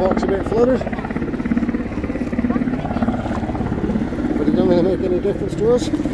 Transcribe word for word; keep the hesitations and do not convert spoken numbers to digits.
park's a bit flooded, but it doesn't really make any difference to us.